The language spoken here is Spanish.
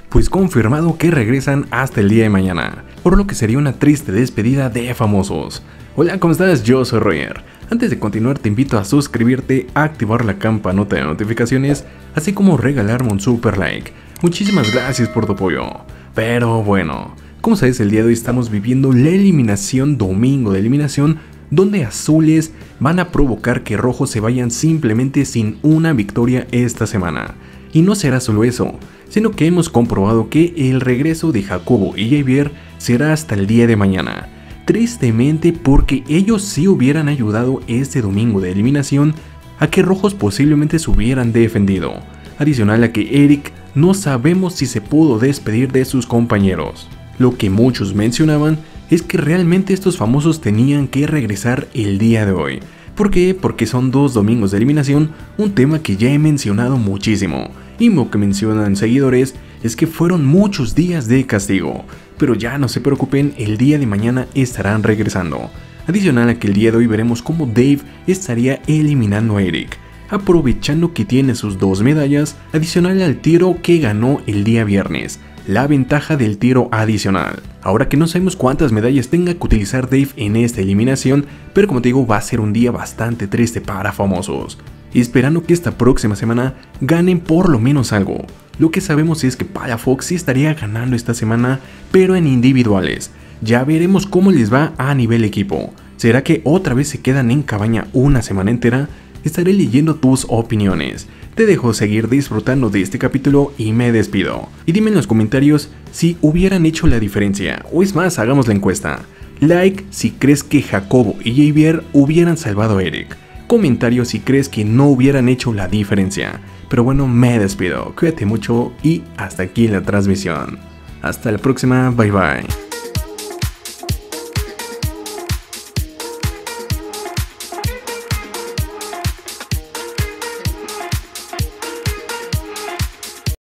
pues confirmado que regresan hasta el día de mañana, por lo que sería una triste despedida de famosos. Hola, ¿cómo estás? Yo soy Roger. Antes de continuar te invito a suscribirte, a activar la campanota de notificaciones, así como regalarme un super like. Muchísimas gracias por tu apoyo. Pero bueno, como sabes, el día de hoy estamos viviendo la eliminación, domingo de eliminación, donde azules van a provocar que rojos se vayan simplemente sin una victoria esta semana. Y no será solo eso, sino que hemos comprobado que el regreso de Jacobo y Javier será hasta el día de mañana. Tristemente, porque ellos sí hubieran ayudado este domingo de eliminación a que rojos posiblemente se hubieran defendido. Adicional a que Eric no sabemos si se pudo despedir de sus compañeros. Lo que muchos mencionaban es que realmente estos famosos tenían que regresar el día de hoy. ¿Por qué? Porque son 2 domingos de eliminación, un tema que ya he mencionado muchísimo. Y lo que mencionan seguidores es que fueron muchos días de castigo. Pero ya no se preocupen, el día de mañana estarán regresando. Adicional a que el día de hoy veremos cómo Dave estaría eliminando a Eric, aprovechando que tiene sus 2 medallas, adicional al tiro que ganó el día viernes. La ventaja del tiro adicional. Ahora que no sabemos cuántas medallas tenga que utilizar Dave en esta eliminación, pero como te digo, va a ser un día bastante triste para famosos. Esperando que esta próxima semana ganen por lo menos algo. Lo que sabemos es que Palafox sí estaría ganando esta semana, pero en individuales. Ya veremos cómo les va a nivel equipo. ¿Será que otra vez se quedan en cabaña una semana entera? Estaré leyendo tus opiniones. Te dejo seguir disfrutando de este capítulo y me despido. Y dime en los comentarios si hubieran hecho la diferencia, o es más, hagamos la encuesta. Like si crees que Jacobo y Javier hubieran salvado a Eric. Comentario si crees que no hubieran hecho la diferencia. Pero bueno, me despido. Cuídate mucho y hasta aquí la transmisión. Hasta la próxima, bye bye.